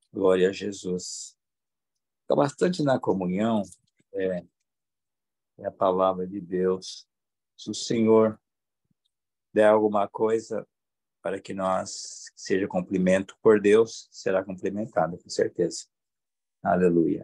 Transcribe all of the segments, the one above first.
Glória a Jesus. Está bastante na comunhão, é, é a palavra de Deus. Se o Senhor der alguma coisa para que nós seja cumprimento por Deus, será cumprimentado, com certeza. Aleluia.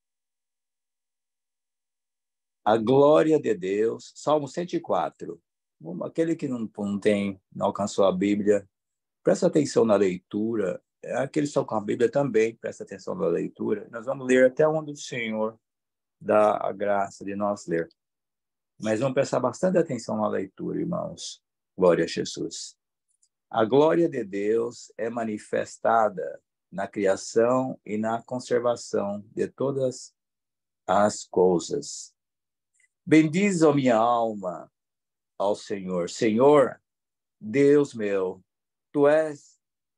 A glória de Deus, Salmo 104. Aquele que não alcançou a Bíblia, presta atenção na leitura. Aqueles que estão com a Bíblia também, presta atenção na leitura. Nós vamos ler até onde o Senhor dá a graça de nós ler. Mas vamos prestar bastante atenção na leitura, irmãos. Glória a Jesus. A glória de Deus é manifestada na criação e na conservação de todas as coisas. Bendiz a minha alma ao Senhor. Senhor, Deus meu, tu és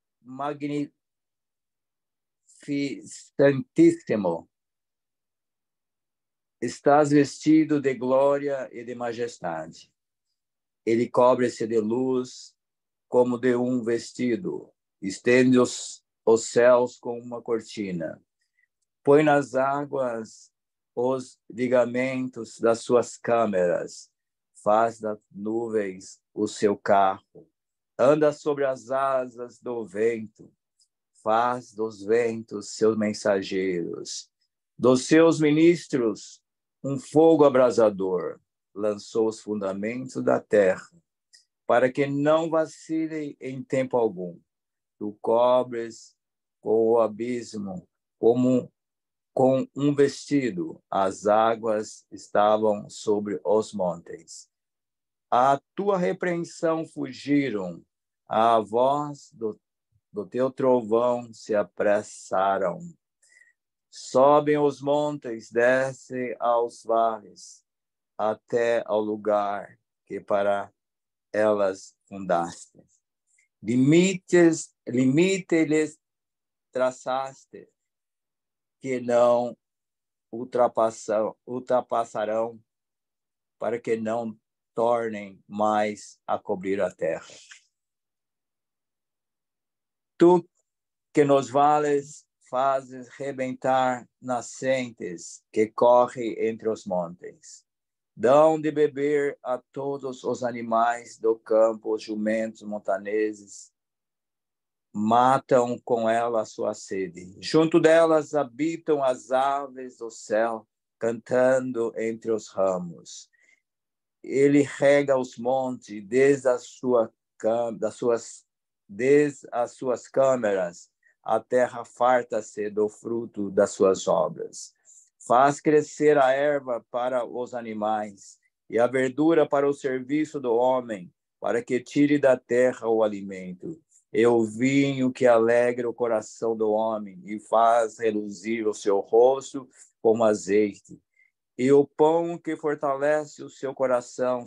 magnificentíssimo. Estás vestido de glória e de majestade. Ele cobre-se de luz como de um vestido. Estende os céus como uma cortina. Põe nas águas os ligamentos das suas câmeras. Faz das nuvens o seu carro. Anda sobre as asas do vento. Faz dos ventos seus mensageiros. Dos seus ministros um fogo abrasador. Lançou os fundamentos da terra, para que não vacile em tempo algum. Tu cobres com o abismo como com um vestido. As águas estavam sobre os montes. A tua repreensão fugiram. A voz do teu trovão se apressaram. Sobem os montes, descem aos vales, até ao lugar que para elas fundaste. Limite-lhes traçaste, que não ultrapassarão, para que não tornem mais a cobrir a terra. Tu que nos vales fazes rebentar nascentes que correm entre os montes. Dão de beber a todos os animais do campo, os jumentos montaneses. Matam com ela a sua sede. Junto delas habitam as aves do céu, cantando entre os ramos. Ele rega os montes desde as suas câmeras. A terra farta-se do fruto das suas obras. Faz crescer a erva para os animais e a verdura para o serviço do homem, para que tire da terra o alimento. E o vinho que alegra o coração do homem e faz reluzir o seu rosto como azeite. E o pão que fortalece o seu coração,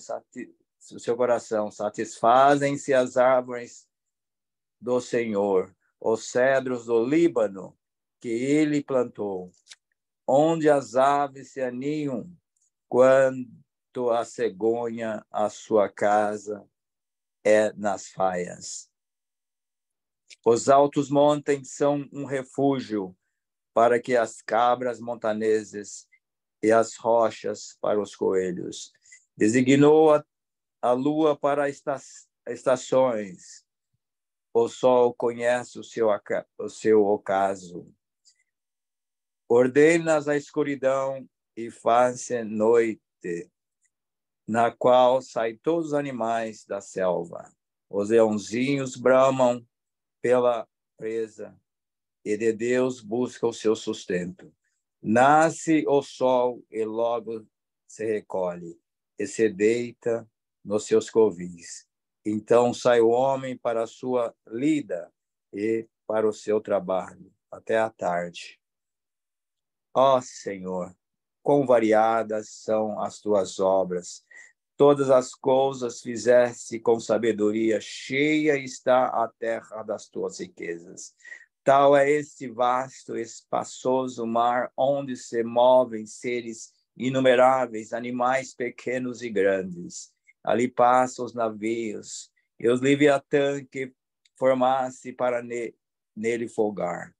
satisfazem-se as árvores do Senhor, os cedros do Líbano que ele plantou, onde as aves se aninham, quanto a cegonha, a sua casa é nas faias. Os altos montes são um refúgio para que as cabras montaneses e as rochas para os coelhos. Designou a lua para estações. O sol conhece o seu ocaso. Ordenas a escuridão e faz-se noite, na qual saem todos os animais da selva. Os leãozinhos bramam pela presa, e de Deus busca o seu sustento. Nasce o sol e logo se recolhe, e se deita nos seus covis. Então sai o homem para a sua lida e para o seu trabalho, até a tarde. Ó Senhor, quão variadas são as tuas obras. Todas as coisas fizeste com sabedoria, cheia está a terra das tuas riquezas. Tal é este vasto, espaçoso mar, onde se movem seres inumeráveis, animais pequenos e grandes. Ali passam os navios, e os leviatã que formasse para nele folgar.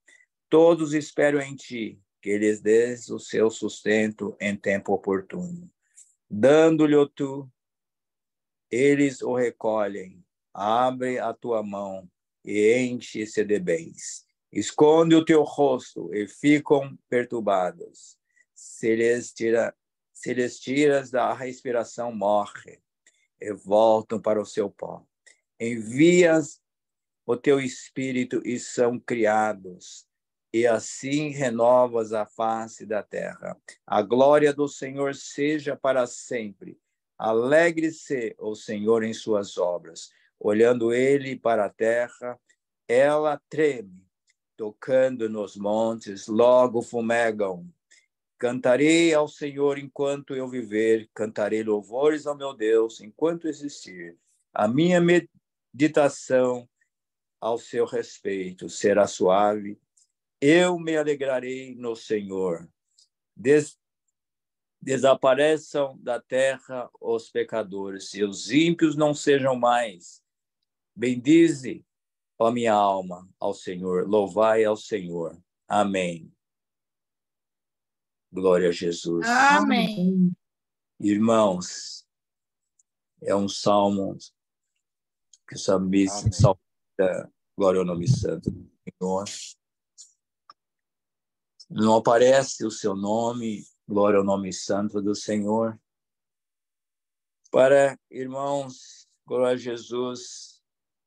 Todos esperam em ti, que lhes dês o seu sustento em tempo oportuno. Dando-lhe tu, eles o recolhem. Abre a tua mão e enche-se de bens. Esconde o teu rosto e ficam perturbados. Se lhes tiras da respiração, morre e voltam para o seu pó. Envias o teu espírito e são criados, e assim renovas a face da terra. A glória do Senhor seja para sempre. Alegre-se o Senhor em suas obras. Olhando ele para a terra, ela treme. Tocando nos montes, logo fumegam. Cantarei ao Senhor enquanto eu viver, cantarei louvores ao meu Deus enquanto existir. A minha meditação ao seu respeito será suave. Eu me alegrarei no Senhor. Desapareçam da terra os pecadores, e os ímpios não sejam mais. Bendize, ó minha alma, ao Senhor. Louvai ao Senhor. Amém. Glória a Jesus. Amém. Irmãos, é um salmo que o salmista, glória ao nome santo do Senhor. Não aparece o seu nome, glória ao nome santo do Senhor. Para irmãos, glória a Jesus,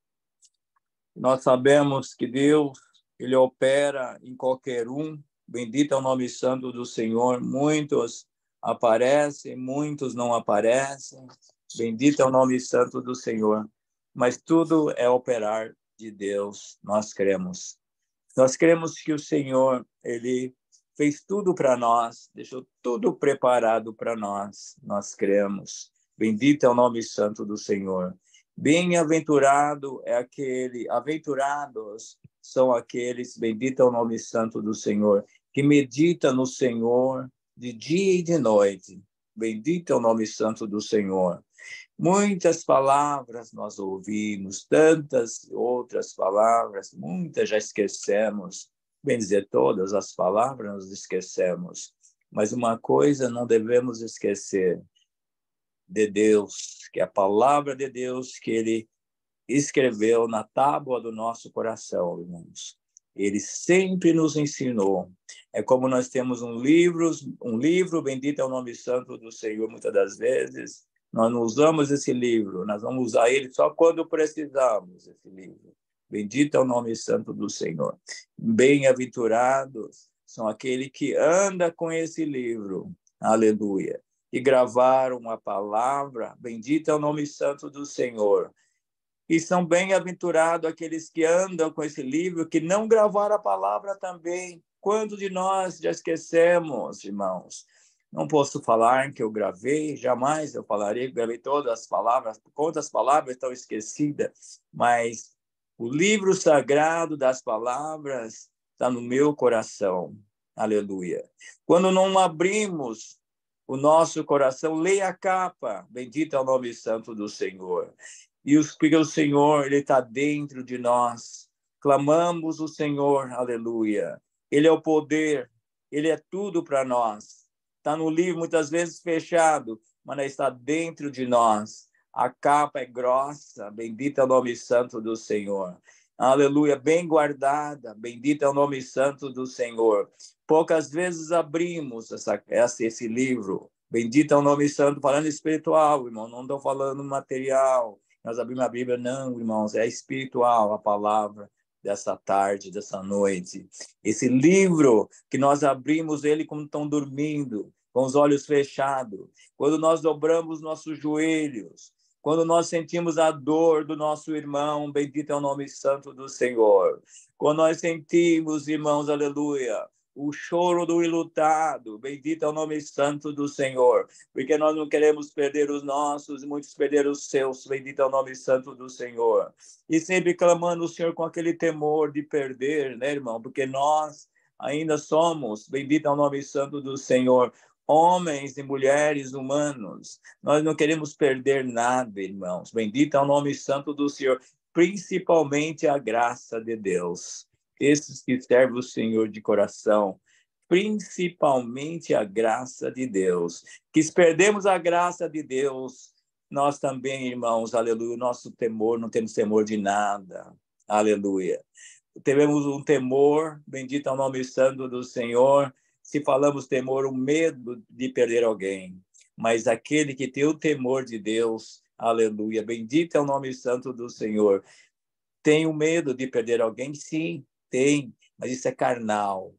nós sabemos que Deus, ele opera em qualquer um. Bendito é o nome santo do Senhor. Muitos aparecem, muitos não aparecem. Bendito é o nome santo do Senhor. Mas tudo é operar de Deus, nós cremos. Nós cremos que o Senhor, ele fez tudo para nós, deixou tudo preparado para nós. Nós cremos. Bendito é o nome santo do Senhor. Bem-aventurado é aquele, aventurados são aqueles, bendito é o nome santo do Senhor, que medita no Senhor de dia e de noite. Bendito é o nome santo do Senhor. Muitas palavras nós ouvimos, tantas outras palavras, muitas já esquecemos. Bem dizer, todas as palavras nós esquecemos. Mas uma coisa não devemos esquecer, de Deus, que é a palavra de Deus que ele escreveu na tábua do nosso coração, irmãos. Ele sempre nos ensinou. É como nós temos um livro, bendito é o nome santo do Senhor, muitas das vezes. Nós não usamos esse livro, nós vamos usar ele só quando precisamos, esse livro. Bendito é o nome santo do Senhor. Bem-aventurados são aqueles que andam com esse livro. Aleluia. E gravaram a palavra, bendito é o nome santo do Senhor. E são bem-aventurados aqueles que andam com esse livro, que não gravaram a palavra também. Quantos de nós já esquecemos, irmãos? Não posso falar que eu gravei, jamais eu falarei, gravei todas as palavras, quantas palavras estão esquecidas, mas o livro sagrado das palavras está no meu coração. Aleluia. Quando não abrimos o nosso coração, leia a capa, bendito é o nome santo do Senhor. Porque o Senhor, ele está dentro de nós. Clamamos o Senhor, aleluia. Ele é o poder, ele é tudo para nós. Está no livro, muitas vezes fechado, mas está dentro de nós. A capa é grossa, bendito é o nome santo do Senhor. Aleluia, bem guardada, bendito é o nome santo do Senhor. Poucas vezes abrimos esse livro. Bendito é o nome santo, falando espiritual, irmão, não estou falando material. Nós abrimos a Bíblia, não, irmãos, é espiritual a palavra dessa tarde, dessa noite. Esse livro que nós abrimos ele quando estão dormindo, com os olhos fechados, quando nós dobramos nossos joelhos, quando nós sentimos a dor do nosso irmão, bendito é o nome santo do Senhor. Quando nós sentimos, irmãos, aleluia, o choro do enlutado, bendito é o nome santo do Senhor, porque nós não queremos perder os nossos, muitos perderam os seus, bendito é o nome santo do Senhor. E sempre clamando o Senhor com aquele temor de perder, né, irmão? Porque nós ainda somos, bendito é o nome santo do Senhor, homens e mulheres humanos. Nós não queremos perder nada, irmãos. Bendito é o nome santo do Senhor, principalmente a graça de Deus. esses que servem o Senhor de coração, principalmente a graça de Deus. Que se perdemos a graça de Deus, nós também, irmãos, aleluia, o nosso temor, não temos temor de nada, aleluia. Tivemos um temor, bendito é o nome santo do Senhor. Se falamos temor, o medo de perder alguém. Mas aquele que tem o temor de Deus, aleluia, bendito é o nome santo do Senhor. Tem o medo de perder alguém? Sim, tem, mas isso é carnal,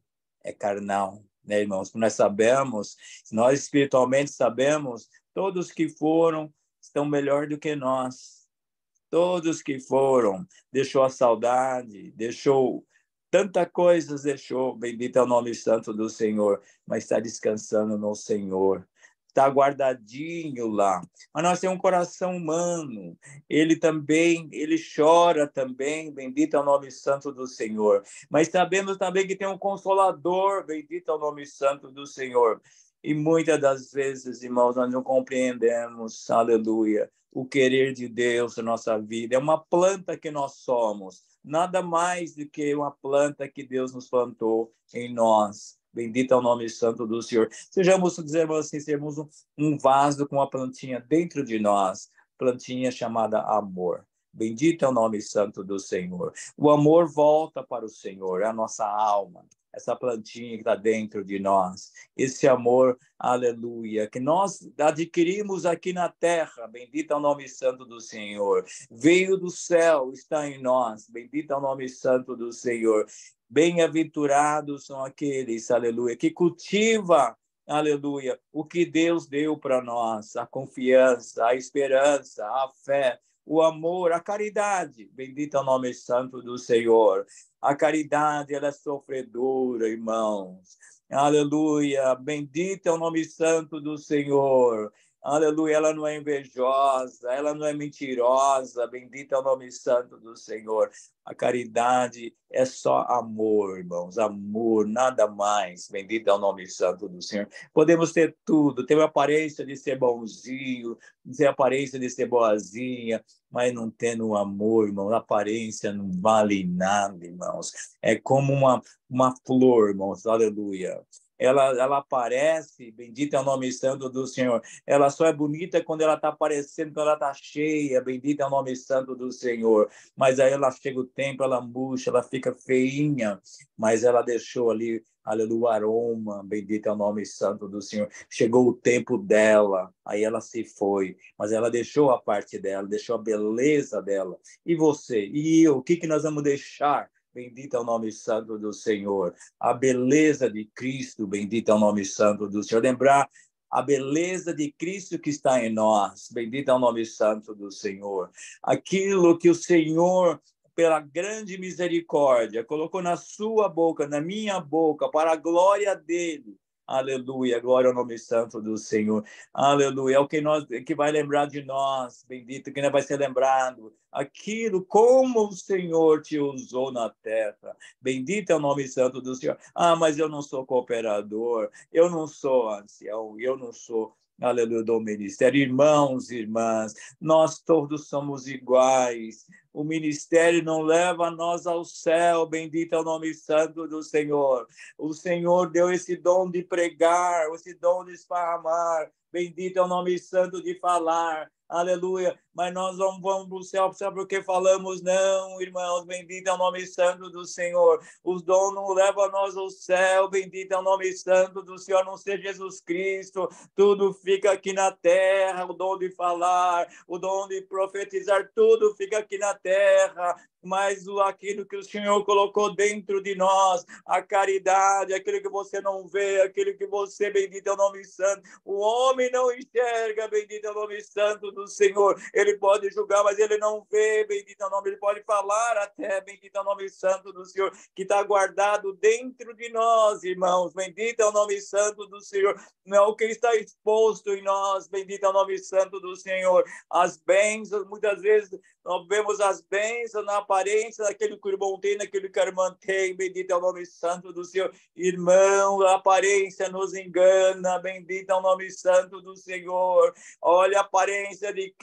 né, irmãos? Nós sabemos, nós espiritualmente sabemos, todos que foram estão melhor do que nós. Todos que foram, deixou a saudade, deixou tanta coisa, deixou, bendito é o nome santo do Senhor, mas está descansando no Senhor, está guardadinho lá. Mas nós temos um coração humano, ele também, ele chora também, bendito é o nome santo do Senhor. Mas sabemos também que tem um Consolador, bendito é o nome santo do Senhor. E muitas das vezes, irmãos, nós não compreendemos, aleluia, o querer de Deus na nossa vida. É uma planta que nós somos, nada mais do que uma planta que Deus nos plantou em nós. Bendito é o nome santo do Senhor. Sejamos, dizemos assim, sermos um vaso com uma plantinha dentro de nós, plantinha chamada amor. Bendito é o nome santo do Senhor. O amor volta para o Senhor, é a nossa alma, essa plantinha que está dentro de nós. Esse amor, aleluia, que nós adquirimos aqui na terra, bendito é o nome santo do Senhor. Veio do céu, está em nós, bendito é o nome santo do Senhor. Bem-aventurados são aqueles, aleluia, que cultiva, aleluia, o que Deus deu para nós, a confiança, a esperança, a fé, o amor, a caridade. Bendito é o nome santo do Senhor. A caridade, ela é sofredora, irmãos. Aleluia. Bendito é o nome santo do Senhor. Aleluia. Ela não é invejosa, ela não é mentirosa. Bendito é o nome santo do Senhor. A caridade é só amor, irmãos. Amor, nada mais. Bendito é o nome santo do Senhor. Podemos ter tudo. Ter a aparência de ser bonzinho, ter a aparência de ser boazinha, mas não tendo amor, irmão, a aparência não vale nada, irmãos. É como uma flor, irmãos, aleluia. Ela aparece, bendito é o nome santo do Senhor. Ela só é bonita quando ela está aparecendo, quando ela está cheia, bendito é o nome santo do Senhor. Mas aí ela chega o tempo, ela murcha, ela fica feinha, mas ela deixou ali, aleluia, o aroma, bendito é o nome santo do Senhor. Chegou o tempo dela, aí ela se foi, mas ela deixou a parte dela, deixou a beleza dela. E você? E eu? O que nós vamos deixar? Bendito é o nome santo do Senhor. A beleza de Cristo, bendito é o nome santo do Senhor. Lembrar a beleza de Cristo que está em nós. Bendito é o nome santo do Senhor. Aquilo que o Senhor, pela grande misericórdia, colocou na sua boca, na minha boca, para a glória dele. Aleluia, glória ao nome santo do Senhor. Aleluia, é o que vai lembrar de nós, bendito, que não vai ser lembrado. Aquilo como o Senhor te usou na terra. Bendito é o nome santo do Senhor. Ah, mas eu não sou cooperador, eu não sou ancião, eu não sou, aleluia, do ministério. Irmãos e irmãs, nós todos somos iguais. O ministério não leva nós ao céu, bendito é o nome santo do Senhor. O Senhor deu esse dom de pregar, esse dom de esparramar, bendito é o nome santo de falar. Aleluia, mas nós não vamos para o céu, sabe por que falamos? Não, irmãos, bendito é o nome santo do Senhor. Os dons não levam nós ao céu, bendito é o nome santo do Senhor, a não ser Jesus Cristo. Tudo fica aqui na terra, o dom de falar, o dom de profetizar, tudo fica aqui na terra. Mas aquilo que o Senhor colocou dentro de nós, a caridade, aquilo que você não vê, aquilo que você, bendito é o nome santo, o homem não enxerga, bendito é o nome santo do Senhor, ele pode julgar, mas ele não vê, bendito é o nome, ele pode falar até, bendito é o nome santo do Senhor, que está guardado dentro de nós, irmãos, bendito é o nome santo do Senhor, não o que está exposto em nós, bendito é o nome santo do Senhor, as bênçãos, muitas vezes nós vemos as bênçãos na aparência daquele que o irmão tem, daquele que a irmã tem, bendito é o nome santo do Senhor. Irmão, a aparência nos engana, bendito é o nome santo do Senhor. Olha a aparência de Cristo,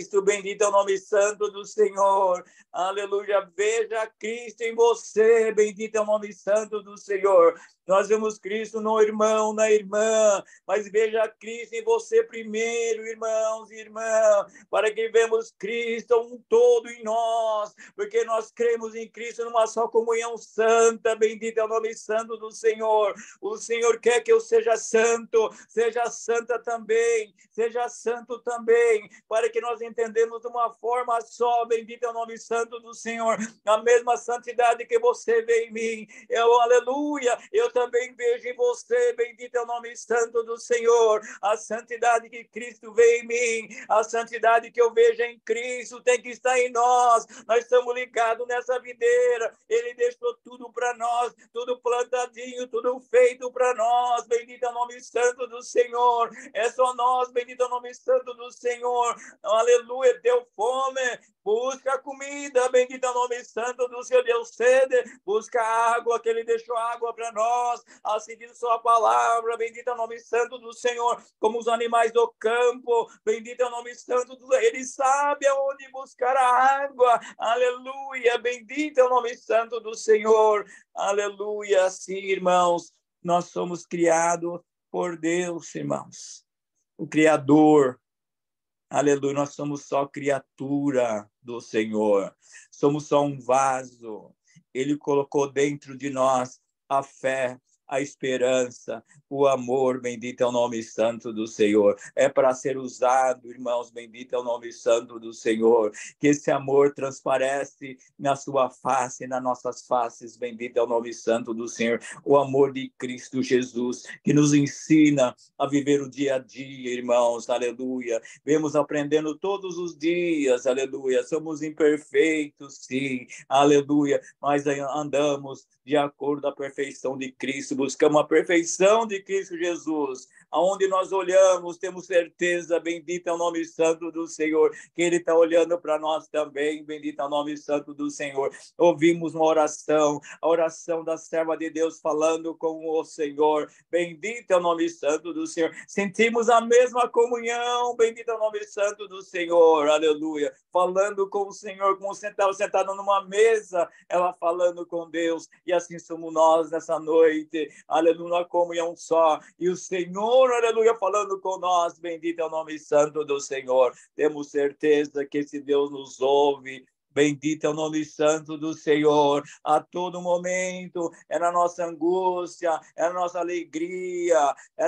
Cristo, bendito é o nome santo do Senhor. Aleluia, veja Cristo em você, bendito é o nome santo do Senhor. Nós vemos Cristo no irmão, na irmã, mas veja Cristo em você primeiro, irmãos e irmãs, para que vemos Cristo um todo em nós, porque nós cremos em Cristo numa só comunhão santa, bendito é o nome santo do Senhor. O Senhor quer que eu seja santo, seja santa também, seja santo também, para que nós entendamos de uma forma só, bendito é o nome santo do Senhor, a mesma santidade que você vê em mim, aleluia, eu também vejo em você, bendito é o nome santo do Senhor, a santidade que Cristo vê em mim, a santidade que eu vejo em Cristo tem que estar em nós estamos ligados nessa videira, Ele deixou tudo para nós, tudo plantadinho, tudo feito para nós, bendito é o nome santo do Senhor, é só nós, bendito é o nome santo do Senhor, aleluia, deu fome, busca comida, bendito é o nome santo do Senhor, deu sede, busca água, que Ele deixou água para nós, assim diz sua palavra, bendito é o nome santo do Senhor, como os animais do campo, bendito é o nome santo do Senhor, Ele sabe aonde buscar a água, aleluia, bendito é o nome santo do Senhor, aleluia, sim, irmãos, nós somos criados por Deus, irmãos, o Criador, aleluia, nós somos só criatura do Senhor, somos só um vaso, Ele colocou dentro de nós a fé, a esperança, o amor, bendito é o nome santo do Senhor. É para ser usado, irmãos, bendito é o nome santo do Senhor. Que esse amor transparece na sua face, nas nossas faces, bendito é o nome santo do Senhor. O amor de Cristo Jesus, que nos ensina a viver o dia a dia, irmãos, aleluia. Vemos aprendendo todos os dias, aleluia. Somos imperfeitos, sim, aleluia, mas andamos de acordo com a perfeição de Cristo, buscamos a perfeição de Cristo Jesus, aonde nós olhamos, temos certeza, bendito é o nome santo do Senhor, que Ele está olhando para nós também, bendito é o nome santo do Senhor. Ouvimos uma oração, a oração da serva de Deus falando com o Senhor, bendito é o nome santo do Senhor. Sentimos a mesma comunhão, bendito é o nome santo do Senhor, aleluia. Falando com o Senhor, como sentado numa mesa, ela falando com Deus, e assim somos nós nessa noite, aleluia, uma comunhão só, e o Senhor, aleluia, falando com nós, bendito é o nome santo do Senhor, temos certeza que esse Deus nos ouve, bendito é o nome santo do Senhor, a todo momento, é na nossa angústia, é na nossa alegria,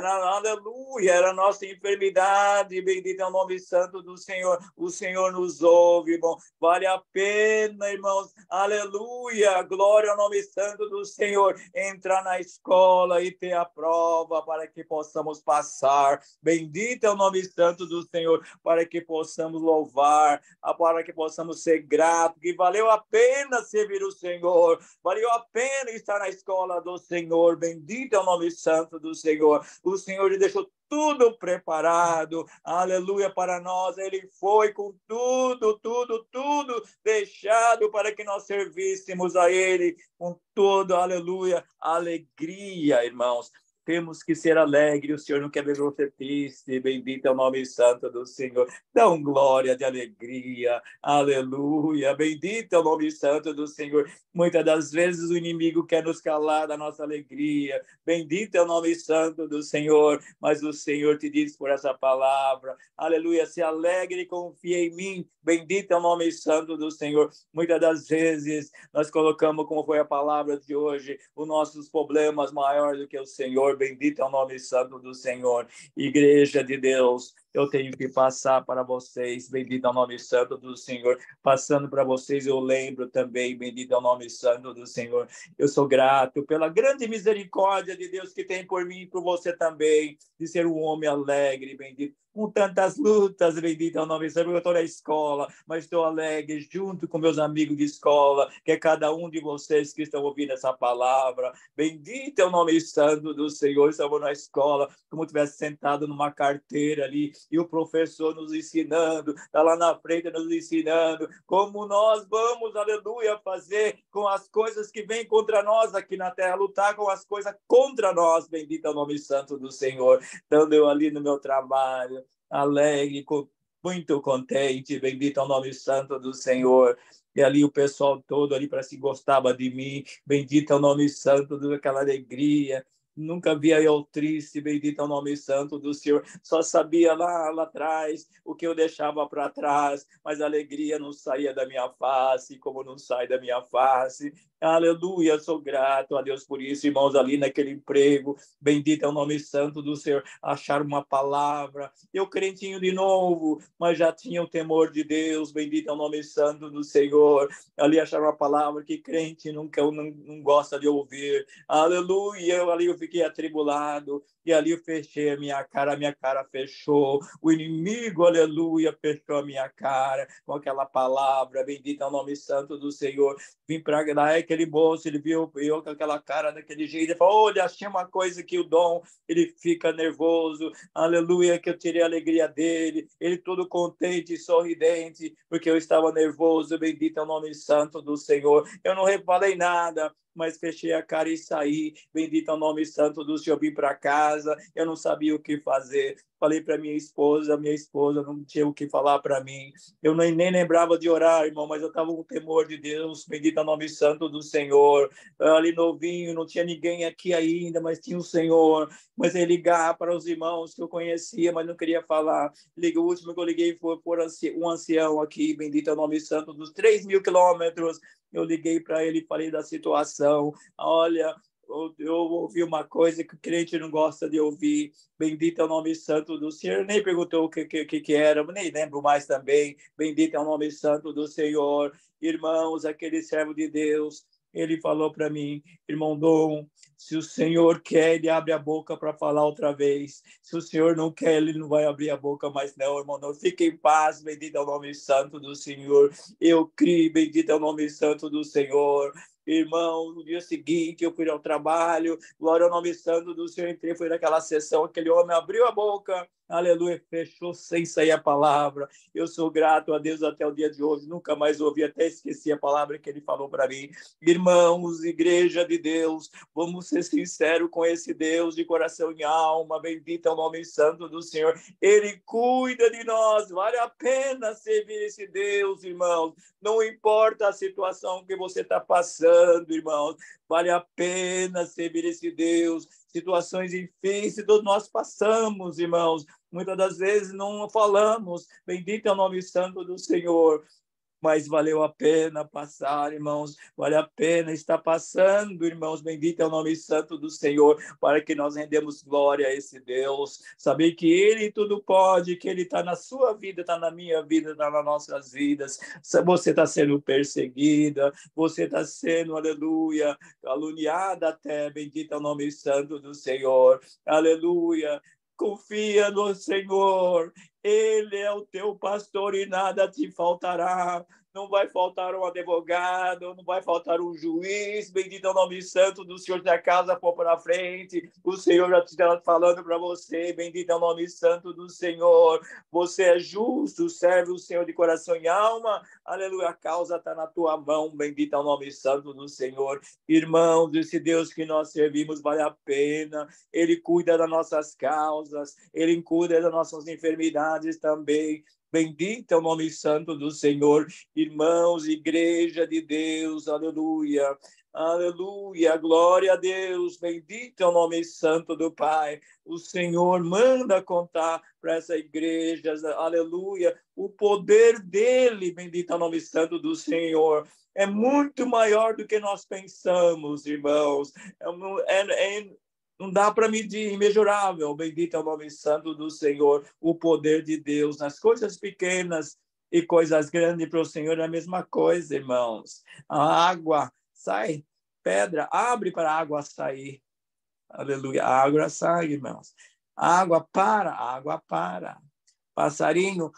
aleluia, é na nossa enfermidade, bendito é o nome santo do Senhor, o Senhor nos ouve, irmão, vale a pena, irmãos, aleluia, glória ao nome santo do Senhor, entrar na escola e ter a prova para que possamos passar, bendito é o nome santo do Senhor, para que possamos louvar, para que possamos ser gratos, que valeu a pena servir o Senhor, valeu a pena estar na escola do Senhor, bendito é o nome santo do Senhor, o Senhor lhe deixou tudo preparado, aleluia, para nós, Ele foi com tudo deixado para que nós servíssemos a Ele com toda, aleluia, alegria, irmãos. Temos que ser alegres, o Senhor não quer ver você triste, bendito é o nome santo do Senhor. Dá glória de alegria, aleluia, bendito é o nome santo do Senhor. Muitas das vezes o inimigo quer nos calar da nossa alegria, bendito é o nome santo do Senhor, mas o Senhor te diz por essa palavra, aleluia, se alegre e confia em mim, bendito é o nome santo do Senhor. Muitas das vezes nós colocamos, como foi a palavra de hoje, os nossos problemas maiores do que o Senhor, bendito é o nome santo do Senhor. Igreja de Deus, eu tenho que passar para vocês, bendito é o nome santo do Senhor. Passando para vocês, eu lembro também, bendito é o nome santo do Senhor. Eu sou grato pela grande misericórdia de Deus que tem por mim e por você também, de ser um homem alegre, bendito. Com tantas lutas, bendito é o nome santo. Eu estou na escola, mas estou alegre junto com meus amigos de escola, que é cada um de vocês que estão ouvindo essa palavra. Bendito é o nome santo do Senhor. Estamos na escola, como se estivesse sentado numa carteira ali, e o professor nos ensinando, está lá na frente nos ensinando como nós vamos, aleluia, fazer com as coisas que vêm contra nós aqui na terra, lutar com as coisas contra nós, bendito é o nome santo do Senhor. Estando eu ali no meu trabalho, alegre, muito contente, bendito é o nome santo do Senhor. E ali o pessoal todo ali para se gostava de mim, bendito é o nome santo daquela alegria. Nunca via eu triste, bendito é o nome santo do Senhor. Só sabia lá atrás o que eu deixava para trás, mas a alegria não saía da minha face, como não sai da minha face. Aleluia, sou grato a Deus por isso, irmãos, ali naquele emprego, bendito é o nome santo do Senhor. Achar uma palavra, eu crentinho de novo, mas já tinha o temor de Deus, bendito é o nome santo do Senhor. Ali achar uma palavra que crente nunca não gosta de ouvir. Aleluia, ali eu fiquei atribulado, e ali eu fechei a minha cara fechou. O inimigo, aleluia, fechou a minha cara com aquela palavra, bendito é o nome santo do Senhor. Vim para lá, aquele moço, ele viu eu com aquela cara daquele jeito, ele falou, olha, achei uma coisa que o Dom, ele fica nervoso, aleluia, que eu tirei a alegria dele, ele todo contente e sorridente, porque eu estava nervoso, bendito é o nome santo do Senhor. Eu não falei nada, mas fechei a cara e saí. Bendito é o nome santo do Senhor. Vim para casa, eu não sabia o que fazer. Falei para minha esposa não tinha o que falar para mim. Eu nem lembrava de orar, irmão, mas eu estava com temor de Deus. Bendito é o nome santo do Senhor. Ali novinho, não tinha ninguém aqui ainda, mas tinha o Senhor. Mas eu ligar para os irmãos que eu conhecia, mas não queria falar. O último que eu liguei foi por um ancião aqui, bendito é o nome santo dos 3.000 quilômetros. Eu liguei para ele e falei da situação. Olha, eu ouvi uma coisa que o crente não gosta de ouvir. Bendito é o nome santo do Senhor. Nem perguntou o que era, nem lembro mais também. Bendito é o nome santo do Senhor. Irmãos, aquele servo de Deus, ele falou para mim, irmão Dom, se o Senhor quer, ele abre a boca para falar outra vez. Se o Senhor não quer, ele não vai abrir a boca mais não, irmão Dom. Fique em paz, bendito é o nome santo do Senhor. Eu criei, bendito é o nome santo do Senhor. Irmão, no dia seguinte eu fui ao trabalho, glória ao nome santo do Senhor, entrei, foi naquela sessão, aquele homem abriu a boca, aleluia, fechou sem sair a palavra. Eu sou grato a Deus até o dia de hoje, nunca mais ouvi, até esqueci a palavra que ele falou para mim. Irmãos, igreja de Deus, vamos ser sinceros com esse Deus de coração e alma, bendito é o nome santo do Senhor. Ele cuida de nós, vale a pena servir esse Deus, irmãos. Não importa a situação que você está passando, irmãos, vale a pena servir esse Deus. Situações difíceis todos nós passamos, irmãos. Muitas das vezes não falamos. Bendito é o nome santo do Senhor. Mas valeu a pena passar, irmãos, vale a pena estar passando, irmãos, bendito é o nome santo do Senhor, para que nós rendemos glória a esse Deus, saber que Ele tudo pode, que Ele está na sua vida, está na minha vida, está nas nossas vidas. Você está sendo perseguida, você está sendo, aleluia, caluniada até, bendito é o nome santo do Senhor, aleluia. Confia no Senhor, Ele é o teu pastor e nada te faltará. Não vai faltar um advogado, não vai faltar um juiz. Bendito é o nome santo do Senhor. Se a casa for para frente, o Senhor já está falando para você. Bendito é o nome santo do Senhor. Você é justo, serve o Senhor de coração e alma. Aleluia, a causa está na tua mão. Bendito é o nome santo do Senhor. Irmãos, esse Deus que nós servimos vale a pena. Ele cuida das nossas causas, Ele cuida das nossas enfermidades também. Bendito é o nome santo do Senhor. Irmãos, igreja de Deus, aleluia. Aleluia, glória a Deus, bendito é o nome santo do Pai. O Senhor manda contar para essa igreja, aleluia, o poder dele, bendito é o nome santo do Senhor. É muito maior do que nós pensamos, irmãos. Não dá para medir, imensurável. Bendito é o nome santo do Senhor, o poder de Deus nas coisas pequenas e coisas grandes para o Senhor é a mesma coisa, irmãos. A água sai, pedra abre para a água sair. Aleluia. A água sai, irmãos. A água para. Passarinho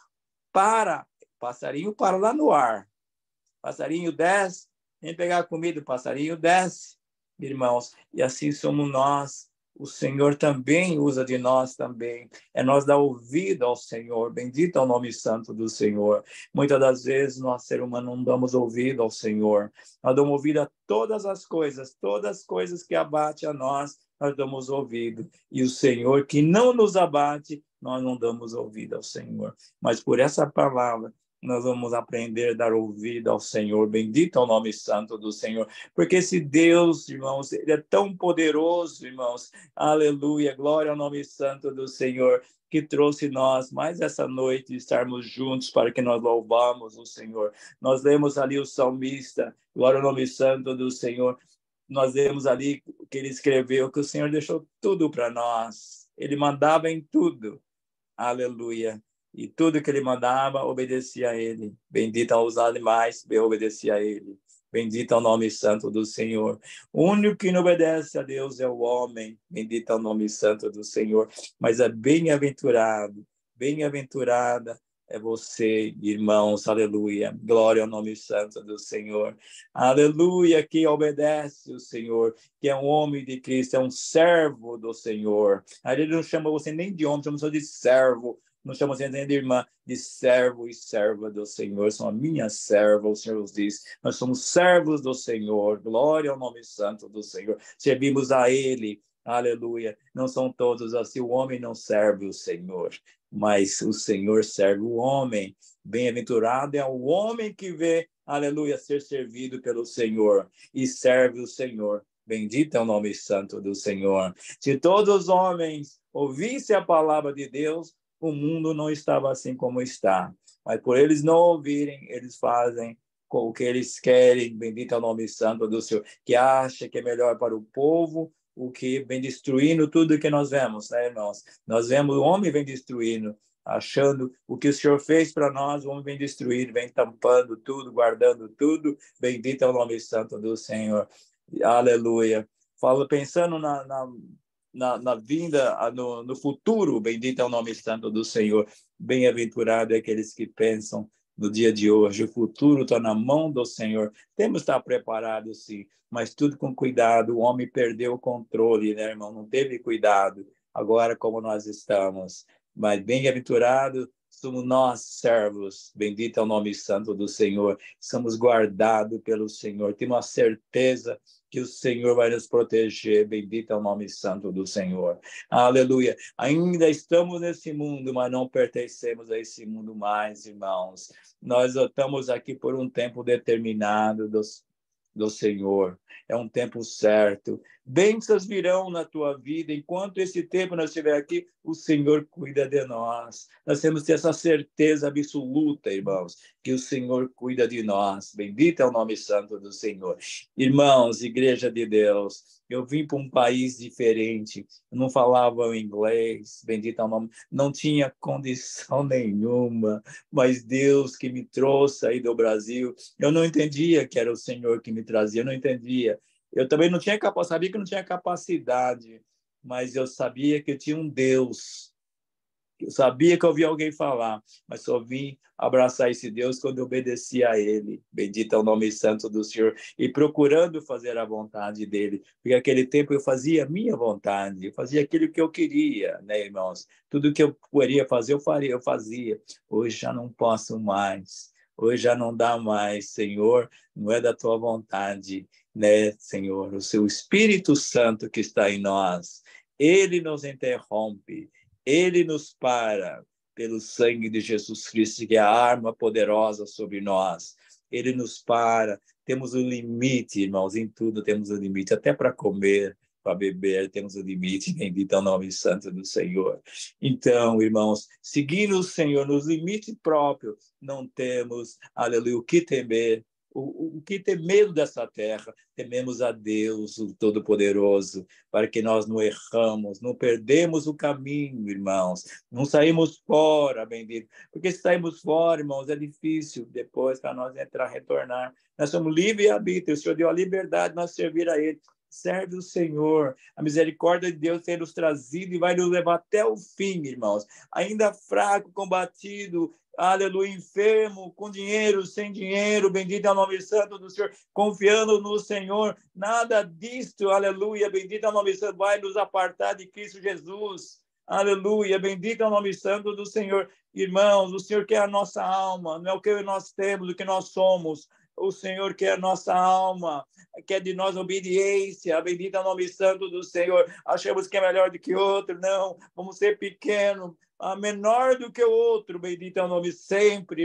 para lá no ar. Passarinho desce, vem pegar comida, o passarinho desce, irmãos. E assim somos nós. o Senhor também usa de nós também. É nós dar ouvido ao Senhor. Bendito é o nome santo do Senhor. Muitas das vezes, nós, ser humano, não damos ouvido ao Senhor. Nós damos ouvido a todas as coisas que abatem a nós, nós damos ouvido. E o Senhor, que não nos abate, nós não damos ouvido ao Senhor. Mas por essa palavra, nós vamos aprender a dar ouvido ao Senhor. Bendito é o nome santo do Senhor. Porque esse Deus, irmãos, ele é tão poderoso, irmãos. Aleluia, glória ao nome santo do Senhor, que trouxe nós mais essa noite estarmos juntos para que nós louvamos o Senhor. Nós lemos ali o salmista, glória ao nome santo do Senhor. Nós lemos ali que ele escreveu, que o Senhor deixou tudo para nós. Ele mandava em tudo. Aleluia. E tudo que ele mandava, obedecia a ele. Bendito aos animais, obedecia a ele. Bendito é o nome santo do Senhor. O único que não obedece a Deus é o homem. Bendito é o nome santo do Senhor. Mas é bem-aventurado, bem-aventurada é você, irmãos. Aleluia. Glória ao nome santo do Senhor. Aleluia. Que obedece o Senhor, que é um homem de Cristo, é um servo do Senhor. Aí ele não chama você nem de homem, chama você de servo. Não chama você de irmã, de servo e serva do Senhor. São a minha serva, o Senhor nos diz. Nós somos servos do Senhor. Glória ao nome santo do Senhor. Servimos a Ele. Aleluia. Não são todos assim. O homem não serve o Senhor, mas o Senhor serve o homem. Bem-aventurado é o homem que vê, aleluia, ser servido pelo Senhor e serve o Senhor. Bendito é o nome santo do Senhor. Se todos os homens ouvissem a palavra de Deus, o mundo não estava assim como está. Mas por eles não ouvirem, eles fazem o que eles querem. Bendito é o nome santo do Senhor, que acha que é melhor para o povo, o que vem destruindo tudo que nós vemos, né, irmãos? Nós vemos o homem vem destruindo, achando o que o Senhor fez para nós, o homem vem destruindo, vem tampando tudo, guardando tudo. Bendito é o nome santo do Senhor. Aleluia. Falo pensando na vinda, no futuro. Bendito é o nome santo do Senhor. Bem-aventurado é aqueles que pensam no dia de hoje. O futuro está na mão do Senhor. Temos que estar preparados, sim, mas tudo com cuidado. O homem perdeu o controle, né, irmão? Não teve cuidado. Agora, como nós estamos. Mas bem-aventurado somos nós, servos. Bendito é o nome santo do Senhor. Somos guardados pelo Senhor. Temos a certeza que o Senhor vai nos proteger. Bendito é o nome santo do Senhor. Aleluia. Ainda estamos nesse mundo, mas não pertencemos a esse mundo mais, irmãos. Nós estamos aqui por um tempo determinado do Senhor. É um tempo certo. Bênçãos virão na tua vida. Enquanto esse tempo nós estiver aqui, o Senhor cuida de nós. Nós temos que ter essa certeza absoluta, irmãos, que o Senhor cuida de nós. Bendito é o nome santo do Senhor. Irmãos, igreja de Deus, eu vim para um país diferente. Eu não falava inglês, bendito é o nome. Não tinha condição nenhuma, mas Deus que me trouxe aí do Brasil, eu não entendia que era o Senhor que me trazia, eu não entendia. Eu também não tinha capacidade, sabia que não tinha capacidade, mas eu sabia que eu tinha um Deus. Eu sabia que eu ouvia alguém falar, mas só vim abraçar esse Deus quando eu obedeci a Ele. Bendito é o nome santo do Senhor. E procurando fazer a vontade dEle. Porque naquele tempo eu fazia a minha vontade, eu fazia aquilo que eu queria, né, irmãos? Tudo que eu poderia fazer, eu fazia. Hoje já não posso mais. Hoje já não dá mais, Senhor, não é da tua vontade, né, Senhor? O seu Espírito Santo que está em nós, ele nos interrompe, ele nos para pelo sangue de Jesus Cristo, que é a arma poderosa sobre nós. Ele nos para. Temos um limite, irmãos, em tudo temos um limite, até para comer, para beber, temos um limite. Bendito é o nome santo do Senhor. Então, irmãos, seguindo o Senhor nos limites próprios, não temos, aleluia, o que temer. O que ter medo dessa terra? Tememos a Deus, o Todo-Poderoso, para que nós não erramos, não perdemos o caminho, irmãos, não saímos fora, bendito, porque se saímos fora, irmãos, é difícil depois para nós entrar, retornar. Nós somos livres e arbítrio, o Senhor deu a liberdade de nós servir a Ele. Serve o Senhor, a misericórdia de Deus tem nos trazido e vai nos levar até o fim, irmãos, ainda fraco, combatido, aleluia, enfermo, com dinheiro, sem dinheiro, bendito é o nome santo do Senhor, confiando no Senhor, nada disto, aleluia, bendito é o nome santo, vai nos apartar de Cristo Jesus, aleluia, bendito é o nome santo do Senhor. Irmãos, o Senhor quer a nossa alma, não é o que nós temos, o que nós somos, o Senhor quer a nossa alma, quer de nós obediência, bendito é o nome santo do Senhor. Achamos que é melhor do que outro, não, vamos ser pequenos, menor do que o outro, bendito é o nome, sempre,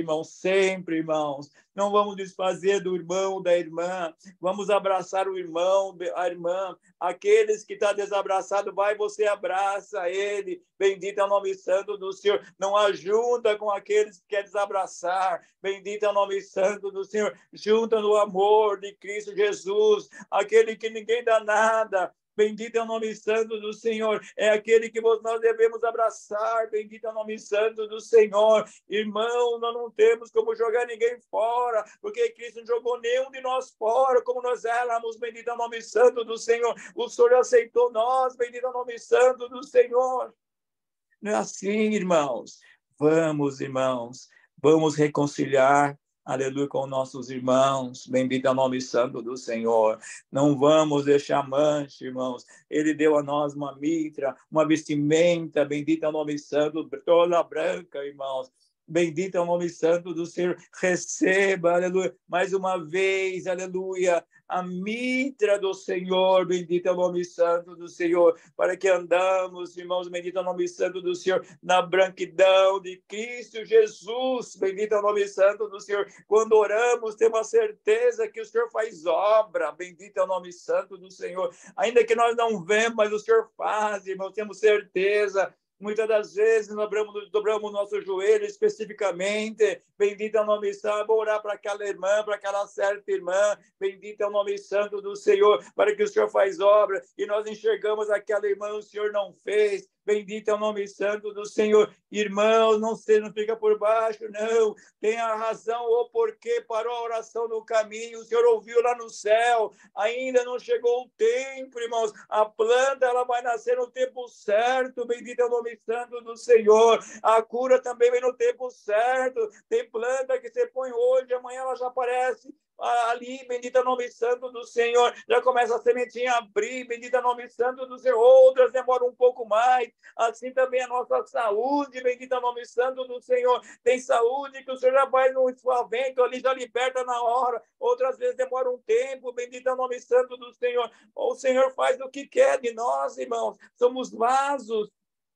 irmãos, não vamos desfazer do irmão, da irmã, vamos abraçar o irmão, a irmã, aqueles que estão desabraçados, vai, você abraça ele, bendito é o nome santo do Senhor, não ajunta com aqueles que querem desabraçar, bendito é o nome santo do Senhor, junta no amor de Cristo Jesus, aquele que ninguém dá nada, bendito é o nome santo do Senhor, é aquele que nós devemos abraçar, bendito é o nome santo do Senhor. Irmão, nós não temos como jogar ninguém fora, porque Cristo não jogou nenhum de nós fora, como nós éramos, bendito é o nome santo do Senhor. O Senhor aceitou nós, bendito é o nome santo do Senhor. Não é assim, irmãos? Vamos, irmãos, vamos reconciliar, aleluia, com nossos irmãos, bendito é o nome santo do Senhor, não vamos deixar mancha, irmãos, ele deu a nós uma mitra, uma vestimenta, bendito é o nome santo, toda branca, irmãos, bendito é o nome santo do Senhor, receba, aleluia, mais uma vez, aleluia, a mitra do Senhor, bendito é o nome santo do Senhor, para que andamos, irmãos, bendito é o nome santo do Senhor, na branquidão de Cristo Jesus, bendito é o nome santo do Senhor. Quando oramos, temos a certeza que o Senhor faz obra, bendito é o nome santo do Senhor. Ainda que nós não vemos, mas o Senhor faz, irmãos, temos certeza. Muitas das vezes nós dobramos o nosso joelho especificamente, bendito é o nome santo, vou orar para aquela irmã, para aquela certa irmã, bendito é o nome santo do Senhor, para que o Senhor faz obra, e nós enxergamos aquela irmã, o Senhor não fez, bendito é o nome santo do Senhor. Irmãos, não fica por baixo, não. Tem a razão ou porquê parou a oração no caminho. O Senhor ouviu lá no céu. Ainda não chegou o tempo, irmãos. A planta, ela vai nascer no tempo certo. Bendito é o nome santo do Senhor. A cura também vem no tempo certo. Tem planta que você põe hoje, amanhã ela já aparece ali, bendito é o nome santo do Senhor, já começa a sementinha a abrir, bendito é o nome santo do Senhor, outras demoram um pouco mais, assim também a nossa saúde, bendito é o nome santo do Senhor, tem saúde que o Senhor já faz no esfavento ali, já liberta na hora, outras vezes demora um tempo, bendito é o nome santo do Senhor, o Senhor faz o que quer de nós, irmãos, somos vasos,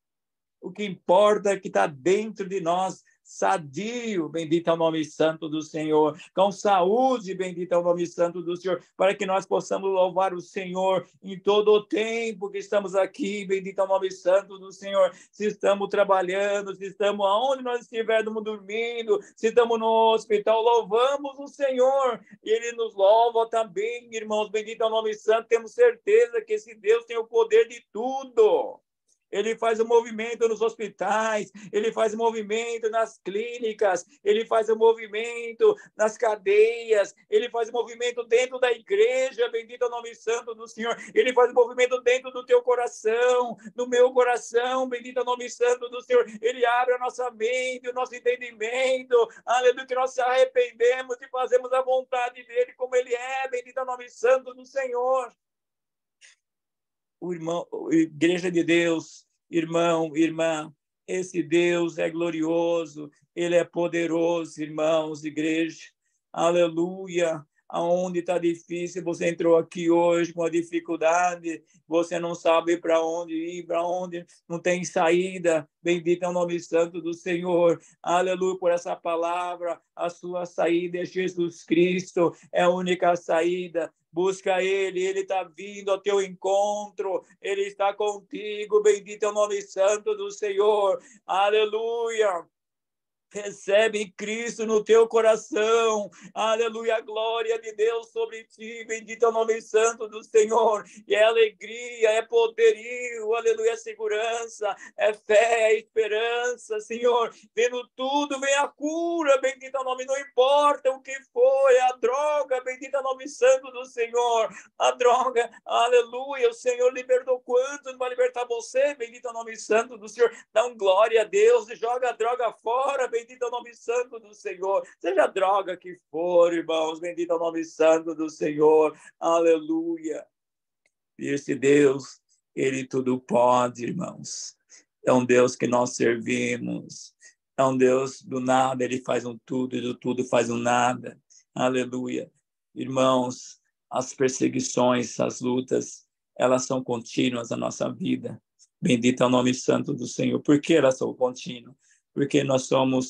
o que importa é que está dentro de nós, sadio, bendito é o nome santo do Senhor, com saúde, bendito é o nome santo do Senhor, para que nós possamos louvar o Senhor em todo o tempo que estamos aqui, bendito é o nome santo do Senhor, se estamos trabalhando, se estamos aonde nós estivermos dormindo, se estamos no hospital, louvamos o Senhor, e Ele nos louva também, irmãos, bendito é o nome santo, temos certeza que esse Deus tem o poder de tudo. Ele faz o movimento nos hospitais, ele faz o movimento nas clínicas, ele faz o movimento nas cadeias, ele faz o movimento dentro da igreja, bendito é o nome santo do Senhor, ele faz o movimento dentro do teu coração, no meu coração, bendito é o nome santo do Senhor, ele abre a nossa mente, o nosso entendimento, aleluia, que nós se arrependemos e fazemos a vontade dele como ele é, bendito é o nome santo do Senhor. O irmão, igreja de Deus, irmão, irmã, esse Deus é glorioso, ele é poderoso, irmãos, igreja, aleluia. Aonde está difícil, você entrou aqui hoje com a dificuldade, você não sabe para onde ir, para onde não tem saída, bendito é o nome santo do Senhor, aleluia por essa palavra, a sua saída é Jesus Cristo, é a única saída, busca Ele, Ele está vindo ao teu encontro, Ele está contigo, bendito é o nome santo do Senhor, aleluia. Recebe Cristo no teu coração, aleluia, a glória de Deus sobre ti, bendito é o nome santo do Senhor, e é alegria, é poderio, aleluia, é segurança, é fé, é esperança, Senhor, vendo tudo, vem a cura, bendito é o nome, não importa o que foi, a droga, bendito é o nome santo do Senhor, a droga, aleluia, o Senhor libertou quantos, vai libertar você, bendito é o nome santo do Senhor, dá glória a Deus, e joga a droga fora, bendito é o nome santo do Senhor. Seja a droga que for, irmãos, bendito é o nome santo do Senhor. Aleluia. E esse Deus, ele tudo pode, irmãos. É um Deus que nós servimos. É um Deus do nada, ele faz um tudo, e do tudo faz um nada. Aleluia. Irmãos, as perseguições, as lutas, elas são contínuas na nossa vida. Bendito é o nome santo do Senhor. Por que elas são contínuas? Porque nós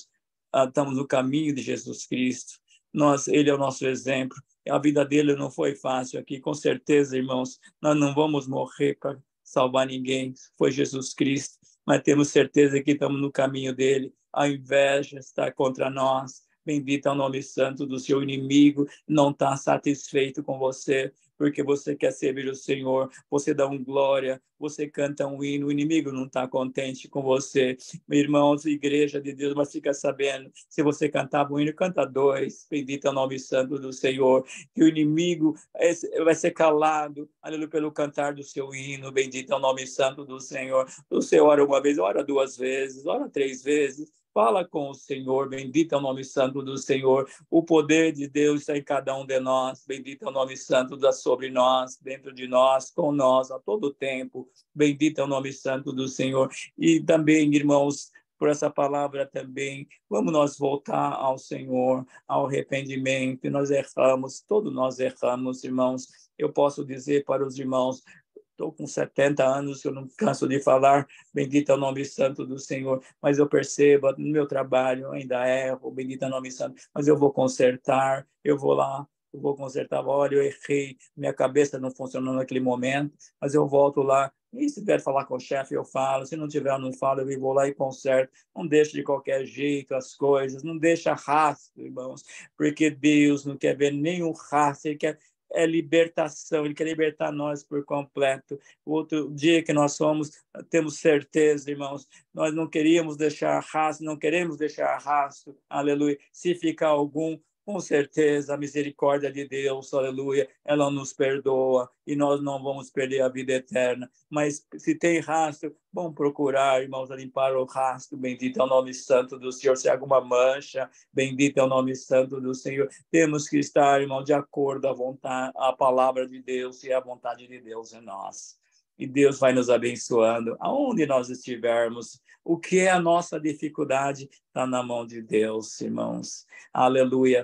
estamos no caminho de Jesus Cristo. Ele é o nosso exemplo. A vida dele não foi fácil aqui. Com certeza, irmãos, nós não vamos morrer para salvar ninguém. Foi Jesus Cristo. Mas temos certeza que estamos no caminho dele. A inveja está contra nós. Bendito é o nome santo do seu inimigo. Não está satisfeito com você, porque você quer servir o Senhor. Você dá glória, você canta um hino. O inimigo não está contente com você. Irmãos, igreja de Deus, mas fica sabendo, se você cantava um hino, canta dois. Bendito é o nome santo do Senhor. Que o inimigo vai ser calado, aleluia, pelo cantar do seu hino. Bendito é o nome santo do Senhor. Você ora uma vez, ora duas vezes, ora três vezes. Fala com o Senhor, bendito é o nome santo do Senhor. O poder de Deus está em cada um de nós. Bendito é o nome santo da sobre nós, dentro de nós, com nós, a todo tempo. Bendito é o nome santo do Senhor. E também, irmãos, por essa palavra também, vamos nós voltar ao Senhor, ao arrependimento. Nós erramos, todos nós erramos, irmãos. Eu posso dizer para os irmãos, estou com 70 anos, eu não canso de falar, bendito é o nome santo do Senhor, mas eu percebo no meu trabalho, eu ainda erro, bendito é o nome santo, mas eu vou consertar, eu vou lá, eu vou consertar, olha, eu errei, minha cabeça não funcionou naquele momento, mas eu volto lá, e se tiver falar com o chefe, eu falo, se não tiver, eu não falo, eu vou lá e conserto, não deixa de qualquer jeito as coisas, não deixa rastro, irmãos, porque Deus não quer ver nenhum rastro, Ele quer libertação, Ele quer libertar nós por completo. O outro dia que nós temos certeza, irmãos, nós não queríamos deixar rastro, não queremos deixar rastro, aleluia. Se ficar algum, com certeza, a misericórdia de Deus, aleluia, ela nos perdoa e nós não vamos perder a vida eterna. Mas se tem rastro, vamos procurar, irmãos, a limpar o rastro. Bendito é o nome santo do Senhor. Se há alguma mancha, bendito é o nome santo do Senhor. Temos que estar, irmão, de acordo à vontade, à palavra de Deus e à vontade de Deus em nós. E Deus vai nos abençoando aonde nós estivermos. O que é a nossa dificuldade está na mão de Deus, irmãos. Aleluia.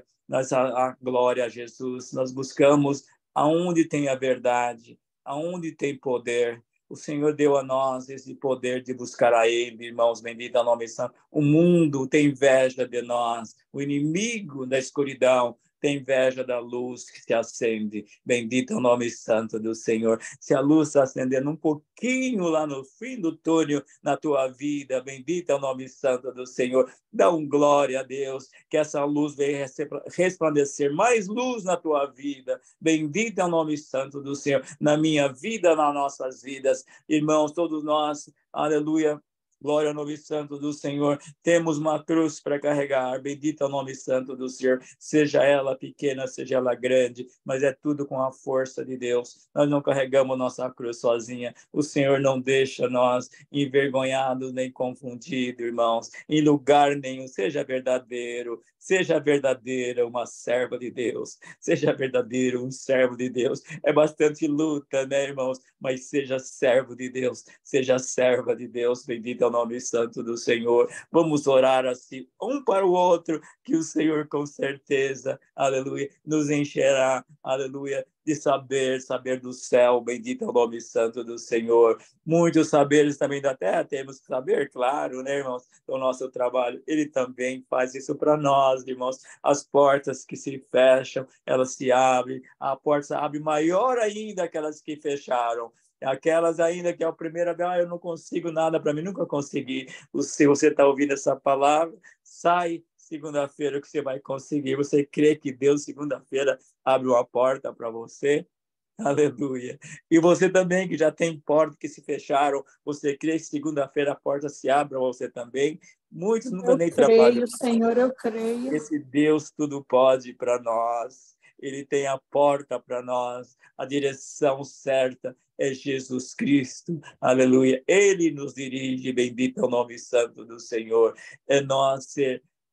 A glória a Jesus. Nós buscamos aonde tem a verdade, aonde tem poder. O Senhor deu a nós esse poder de buscar a Ele, irmãos, bendito é o nome santo. O mundo tem inveja de nós. O inimigo da escuridão tem inveja da luz que se acende. Bendito é o nome santo do Senhor. Se a luz está acendendo um pouquinho lá no fim do túnel na tua vida, bendito é o nome santo do Senhor. Dá glória a Deus, que essa luz venha resplandecer mais luz na tua vida. Bendito é o nome santo do Senhor, na minha vida, nas nossas vidas. Irmãos, todos nós, aleluia, glória ao nome santo do Senhor. Temos uma cruz para carregar. Bendito é o nome santo do Senhor. Seja ela pequena, seja ela grande, mas é tudo com a força de Deus. Nós não carregamos nossa cruz sozinha. O Senhor não deixa nós envergonhados nem confundidos, irmãos. Em lugar nenhum. Seja verdadeiro. Seja verdadeira uma serva de Deus. Seja verdadeiro um servo de Deus. É bastante luta, né, irmãos? Mas seja servo de Deus. Seja serva de Deus. Bendito é o nome santo do Senhor. Vamos orar assim, um para o outro, que o Senhor com certeza, aleluia, nos encherá, aleluia, de saber do céu. Bendito é o nome santo do Senhor. Muitos saberes também da terra temos que saber, claro, né, irmãos? O nosso trabalho, Ele também faz isso para nós, irmãos. As portas que se fecham, elas se abrem. A porta se abre maior ainda aquelas que fecharam. Aquelas ainda que é a primeira vez, eu não consigo nada para mim, nunca consegui. Se você está ouvindo essa palavra, sai segunda-feira que você vai conseguir. Você crê que Deus, segunda-feira, abre uma porta para você? Aleluia. E você também, que já tem portas que se fecharam, você crê que segunda-feira a porta se abre para você também? Muitos nunca nem trabalham. Eu creio, Senhor, eu creio. Esse Deus tudo pode para nós. Ele tem a porta para nós. A direção certa é Jesus Cristo. Aleluia. Ele nos dirige. Bendito é o nome santo do Senhor. É nós ser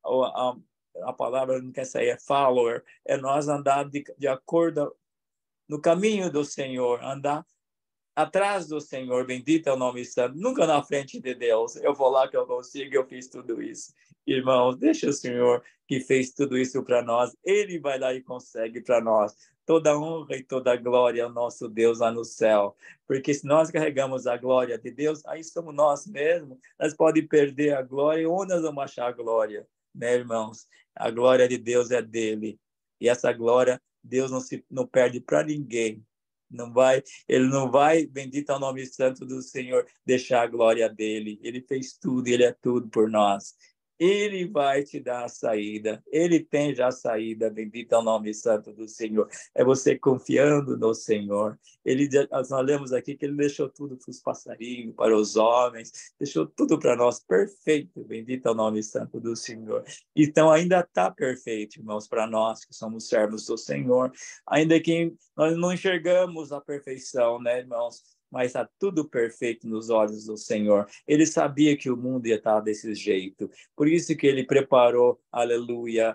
a palavra não quer sair, é follower, é nós andar de acordo no caminho do Senhor, andar atrás do Senhor, bendito é o nome santo, nunca na frente de Deus. Eu vou lá que eu consigo, eu fiz tudo isso. Irmãos, deixa o Senhor que fez tudo isso para nós, Ele vai lá e consegue para nós. Toda honra e toda glória ao nosso Deus lá no céu. Porque se nós carregamos a glória de Deus, aí somos nós mesmos. Nós podemos perder a glória, onde nós vamos achar a glória, né, irmãos? A glória de Deus é dele. E essa glória, Deus não perde para ninguém. Ele não vai, bendito é o nome santo do Senhor, deixar a glória dele. Ele fez tudo, ele é tudo por nós. Ele vai te dar a saída. Ele tem já a saída. Bendito é o nome santo do Senhor. É você confiando no Senhor. Nós lemos aqui que ele deixou tudo para os passarinhos, para os homens, deixou tudo para nós perfeito. Bendito é o nome santo do Senhor. Então ainda está perfeito, irmãos, para nós que somos servos do Senhor. Ainda que nós não enxergamos a perfeição, né, irmãos? Mas está tudo perfeito nos olhos do Senhor. Ele sabia que o mundo ia estar desse jeito. Por isso que ele preparou, aleluia,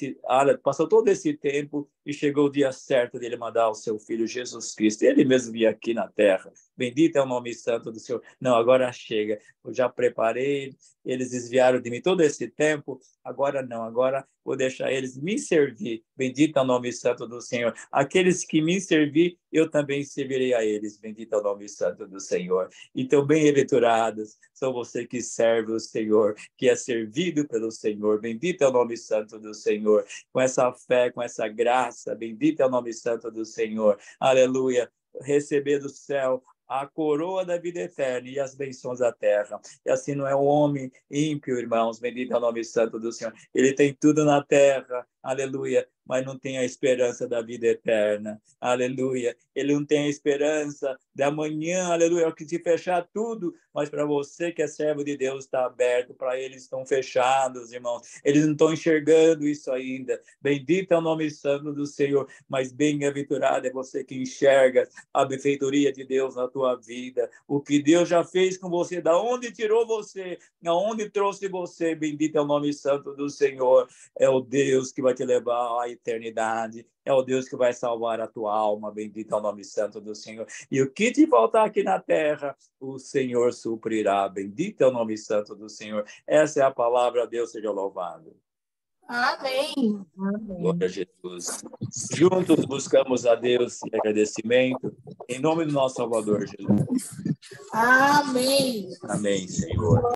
passou todo esse tempo e chegou o dia certo de ele mandar o seu filho Jesus Cristo. Ele mesmo veio aqui na terra. Bendito é o nome santo do Senhor. Não, agora chega. Eu já preparei, eles desviaram de mim todo esse tempo. Agora não, agora vou deixar eles me servir. Bendito é o nome santo do Senhor. Aqueles que me servir, eu também servirei a eles. Bendito é o nome santo do Senhor. Então, bem-aventurados são você que serve o Senhor, que é servido pelo Senhor. Bendito é o nome santo do Senhor. Com essa fé, com essa graça, bendito é o nome santo do Senhor. Aleluia. Receber do céu a coroa da vida eterna e as bênçãos da terra. E assim não é um homem ímpio, irmãos, bendito é o nome santo do Senhor. Ele tem tudo na terra, aleluia, mas não tem a esperança da vida eterna, aleluia. Ele não tem a esperança da manhã, aleluia, que se fechar tudo, mas para você que é servo de Deus está aberto, para eles estão fechados, irmãos. Eles não estão enxergando isso ainda. Bendito é o nome santo do Senhor, mas bem-aventurado é você que enxerga a benfeitoria de Deus na tua vida, o que Deus já fez com você, da onde tirou você, aonde trouxe você. Bendito é o nome santo do Senhor. É o Deus que vai te levar à eternidade, é o Deus que vai salvar a tua alma. Bendito é o nome santo do Senhor. E o que te faltar aqui na terra, o Senhor suprirá. Bendito é o nome santo do Senhor. Essa é a palavra. Deus seja louvado. Amém. Glória a Jesus. Juntos buscamos a Deus em agradecimento, em nome do nosso Salvador Jesus. Amém. Amém, Senhor.